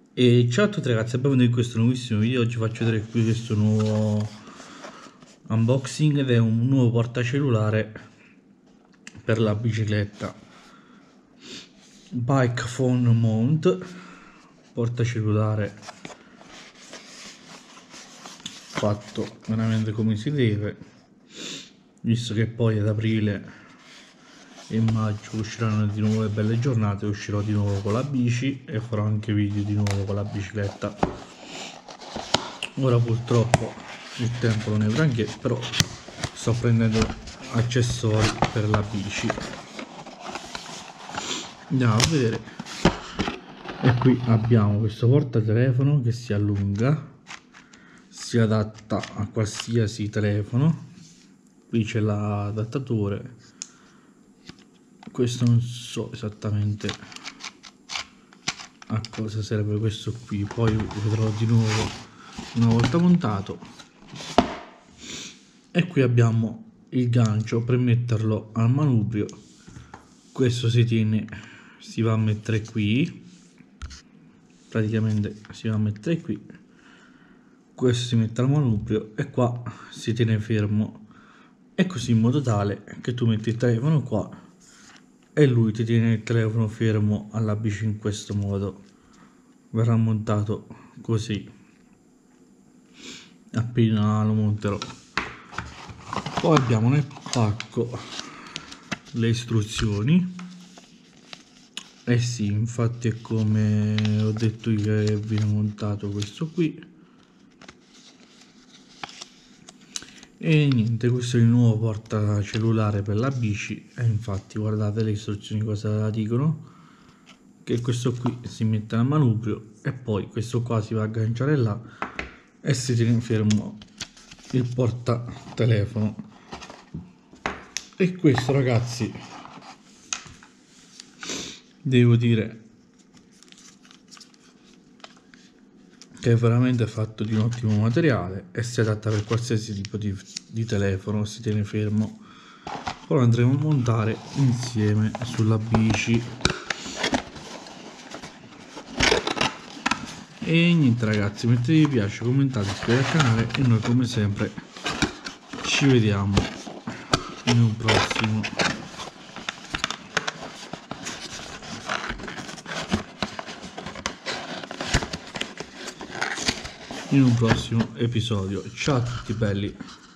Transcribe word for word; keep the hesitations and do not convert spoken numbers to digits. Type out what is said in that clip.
E ciao a tutti ragazzi, benvenuti in questo nuovissimo video. Oggi faccio vedere qui questo nuovo unboxing ed è un nuovo portacellulare per la bicicletta. Bike Phone Mount, portacellulare fatto veramente come si deve, visto che poi ad aprile e maggio usciranno di nuove belle giornate. Uscirò di nuovo con la bici e farò anche video di nuovo con la bicicletta. Ora purtroppo il tempo non è granché, però sto prendendo accessori per la bici. Andiamo a vedere. E qui abbiamo questo portatelefono che si allunga, si adatta a qualsiasi telefono. Qui c'è l'adattatore. Questo non so esattamente a cosa serve questo qui, poi vedrò di nuovo una volta montato. E qui abbiamo il gancio per metterlo al manubrio. Questo si tiene, si va a mettere qui, praticamente si va a mettere qui. Questo si mette al manubrio e qua si tiene fermo, e così in modo tale che tu metti il telefono qua e lui ti tiene il telefono fermo alla bici. In questo modo verrà montato così appena lo monterò. Poi abbiamo nel pacco le istruzioni. Eh sì, infatti è come ho detto io che viene montato questo qui. E niente, questo è il nuovo portacellulare per la bici. E infatti guardate le istruzioni cosa dicono, che questo qui si mette al manubrio e poi questo qua si va a agganciare là e si tiene fermo il portatelefono. E questo ragazzi, devo dire che è veramente fatto di un ottimo materiale e si adatta per qualsiasi tipo di, di telefono, si tiene fermo. Poi lo andremo a montare insieme sulla bici. E niente ragazzi, mettete mi piace, commentate, iscrivetevi al canale e noi come sempre ci vediamo in un prossimo in un prossimo episodio. Ciao a tutti belli.